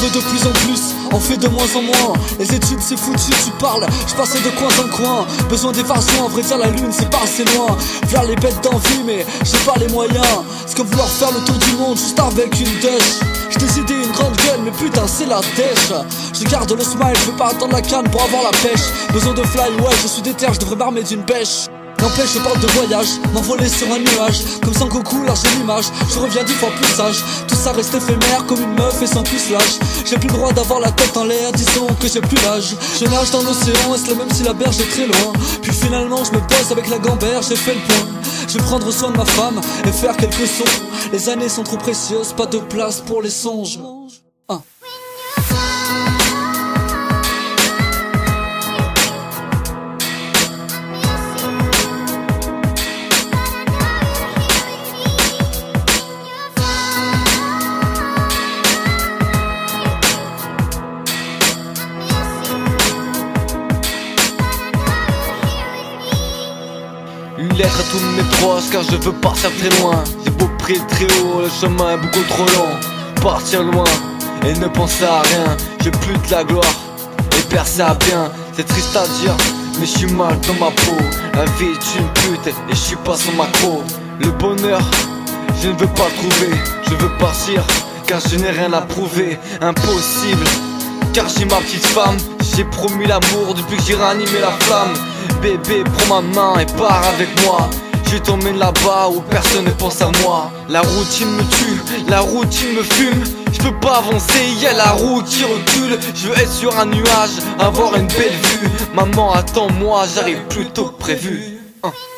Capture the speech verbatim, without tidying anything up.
veux de plus en plus, on fait de moins en moins. Les études c'est foutu, tu parles, je passais de coin en coin. Besoin d'évasion, à vrai dire la lune c'est pas assez loin. Vers les bêtes d'envie mais j'ai pas les moyens. C'est comme vouloir faire le tour du monde juste avec une dèche. J'ai décidé une grande gueule mais putain c'est la dèche. Je garde le smile, je veux pas attendre la canne pour avoir la pêche. Besoin de fly, ouais je suis déter, je devrais m'armer d'une pêche. N'empêche je parle de voyage, m'envoler sur un nuage. Comme sans Goku, là j'ai l'image, je reviens dix fois plus sage. Tout ça reste éphémère comme une meuf et sans pucelage. J'ai plus le droit d'avoir la tête en l'air, disons que j'ai plus l'âge. Je nage dans l'océan, est-ce le même si la berge est très loin. Puis finalement je me pose avec la gambère, j'ai fait le point. Je vais prendre soin de ma femme et faire quelques sons. Les années sont trop précieuses, pas de place pour les songes. Ah. Une lettre à tous mes proches car je veux partir très loin. J'ai beau prier très haut, le chemin est beaucoup trop long. Partir loin et ne penser à rien. J'ai plus de la gloire et percer à bien. C'est triste à dire mais je suis mal dans ma peau. La vie est une pute et je suis pas son macro. Le bonheur je ne veux pas le trouver. Je veux partir car je n'ai rien à prouver. Impossible car j'ai ma petite femme. J'ai promis l'amour depuis que j'ai ranimé la flamme. Bébé prends ma main et pars avec moi. Je t'emmène là-bas où personne ne pense à moi. La routine me tue, la routine me fume. Je peux pas avancer, y'a la roue qui recule. Je veux être sur un nuage, avoir une belle vue. Maman attends-moi, j'arrive plus tôt que prévu. hein.